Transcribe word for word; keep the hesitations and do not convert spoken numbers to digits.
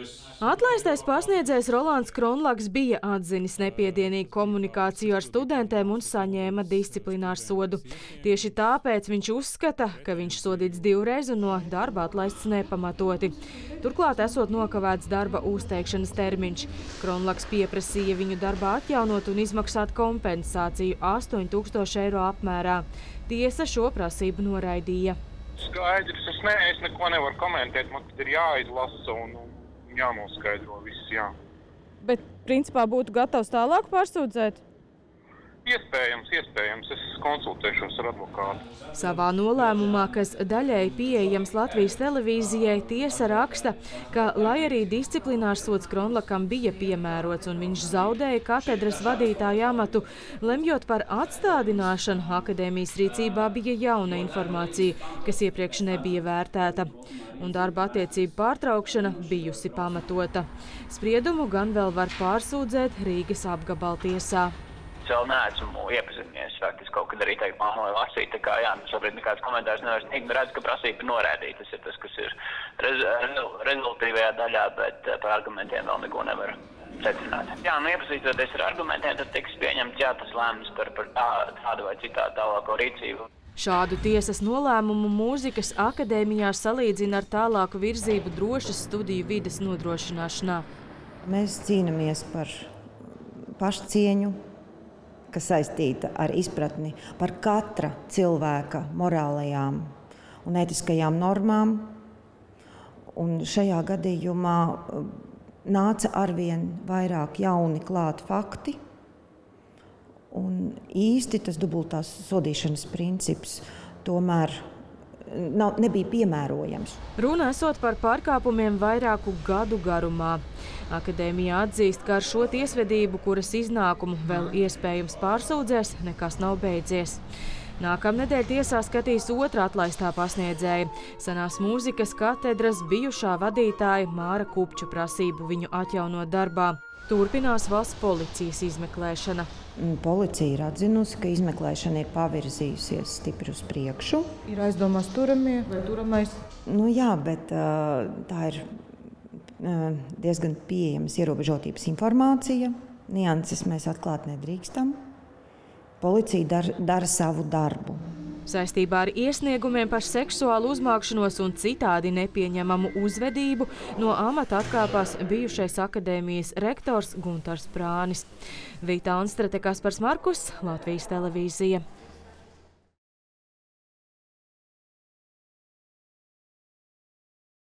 Atlaistais pasniedzējs Rolands Kronlaks bija atzinis nepiedienīgu komunikāciju ar studentiem un saņēma disciplināru sodu. Tieši tāpēc viņš uzskata, ka viņš sodīts divreiz un no darba atlaists nepamatoti. Turklāt esot nokavēts darba uzteikšanas termiņš. Kronlaks pieprasīja viņu darbā atjaunot un izmaksāt kompensāciju astoņi tūkstoši eiro apmērā. Tiesa šo prasību noraidīja. Skaidrs, es, ne, es neko nevaru komentēt, man ir jāizlasa un jānoskaidro viss, jā. Bet, principā, būtu gatavs tālāk pārsūdzēt? Iespējams, iespējams. Es konsultēšos ar advokātu. Savā nolēmumā, kas daļēji pieejams Latvijas televīzijai, tiesa raksta, ka, lai arī disciplinārs sods Kronlakam bija piemērots un viņš zaudēja katedras vadītāju amatu, lemjot par atstādināšanu, akadēmijas rīcībā bija jauna informācija, kas iepriekš nebija vērtēta. Un darba attiecību pārtraukšana bijusi pamatota. Spriedumu gan vēl var pārsūdzēt Rīgas apgabaltiesā. Es vēl neesmu iepazinies, faktiski kaut kad arī teikt māmoju lasīt, tā kā jā, šobrīd nekāds komentārs nevar sniegt, redz, ka prasība norādīt, tas ir tas, kas ir rez, rezultīvajā daļā, bet par argumentiem vēl neko nevar secināt. Jā, nu iepazīstoties ar argumentiem, tad tiks pieņemts jā, tas lēmums par, par tā, tādu vai citādu tālāko rīcību. Šādu tiesas nolēmumu Mūzikas akadēmijā salīdzina ar tālāku virzību drošas studiju vides nodrošināšanā. Mēs cīnāmies par pašcieņu, kas saistīta ar izpratni par katra cilvēka morālajām un ētiskajām normām. Un šajā gadījumā nāca arvien vairāk jauni klāt fakti. Un īsti tas dubultās sodīšanas princips tomēr nav, nebija piemērojams. Runa esot par pārkāpumiem vairāku gadu garumā. Akadēmija atzīst, ka ar šo tiesvedību, kuras iznākumu vēl iespējams pārsūdzēs, nekas nav beidzies. Nākamnedēļ tiesā skatīs otra atlaistā pasniedzēja, senās Mūzikas katedras bijušā vadītāja Māra Kupču prasību viņu atjaunot darbā. Turpinās valsts policijas izmeklēšana. Policija ir atzinusi, ka izmeklēšana ir pavirzījusies stipri uz priekšu. Ir aizdomās turamie vai turamais? Nu jā, bet uh, tā ir uh, diezgan pieejamas ierobežotības informācija. Nianses mēs atklāt nedrīkstam. Policija dar, dara savu darbu. Saistībā ar iesniegumiem par seksuālu uzmākšanos un citādi nepieņemamu uzvedību no amata atkāpās bijušais akadēmijas rektors Guntars Prānis. Vita Anstrate, Kaspars Markus, Latvijas televīzija.